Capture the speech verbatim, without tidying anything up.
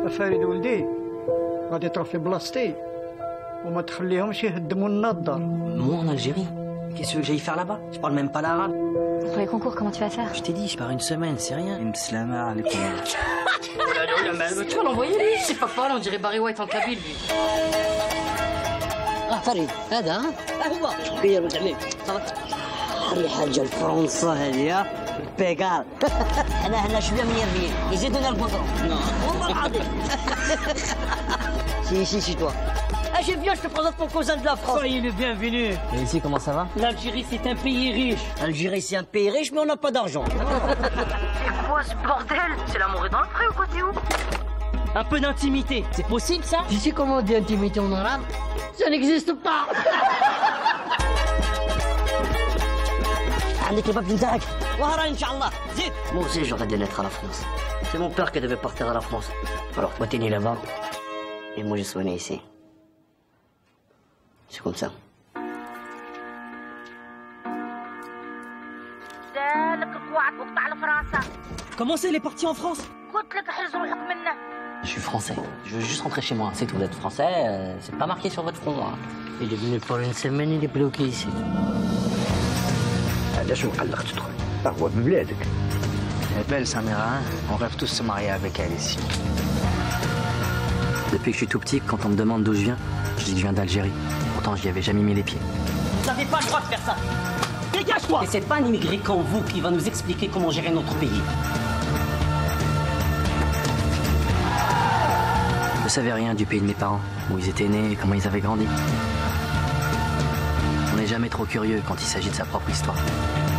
فريد ولدي غادي تروح في بلاصتي وما تخليهمش يهدموا النظر. Moi en Algérie? Qu'est-ce que j'aille faire là-bas? Je parle même pas l'arabe. Pour les concours, comment tu vas faire? Je t'ai dit, je pars une semaine, c'est rien. Mslama alaykoum. Tu vas l'envoyer lui? C'est pas pareil, on dirait Barry White en Kabyle lui. اه فريد هذا ها هو كبير وزعيم الريحه ديال فرنسا هذه بيكار انا هنا شويه ميرفيين يزيدوا لنا البودرون والله العظيم Si, si, si, toi. Ah, je viens, je te présente mon cousin de la France. Soyez le bienvenu. Et ici, comment ça va? L'Algérie, c'est un pays riche. Algérie, c'est un pays riche, mais on n'a pas d'argent. C'est quoi ce bordel? C'est l'amour est dans le pré ou quoi, t'es où? Un peu d'intimité, c'est possible ça? Tu sais comment on dit intimité en arabe? Ça n'existe pas. عندك الباب نتاعك وهرا ان شاء الله زيد. Moi aussi j'aurais dû naître à la France. C'est mon père qui devait partir à la France. Alors toi t'es né là-bas et moi je suis né ici. C'est comme ça. Comment c'est, elle est partie en France? Je suis français. Je veux juste rentrer chez moi, c'est tout. D'être français, euh, c'est pas marqué sur votre front. Hein. Il est venu pour une semaine, il est bloqué ici. علاش مقلق تدخل؟ هو ببلادك. Elle est belle, Samira, hein? On rêve tous de se marier avec elle ici. Depuis que je suis tout petit, quand on me demande d'où je viens, je dis que je viens d'Algérie. Pourtant, j'y avais jamais mis les pieds. Vous n'avez pas le droit de faire ça. Dégage-toi! Et c'est pas un immigré comme vous qui va nous expliquer comment gérer notre pays. Je ne savais rien du pays de mes parents, où ils étaient nés et comment ils avaient grandi. On n'est jamais trop curieux quand il s'agit de sa propre histoire.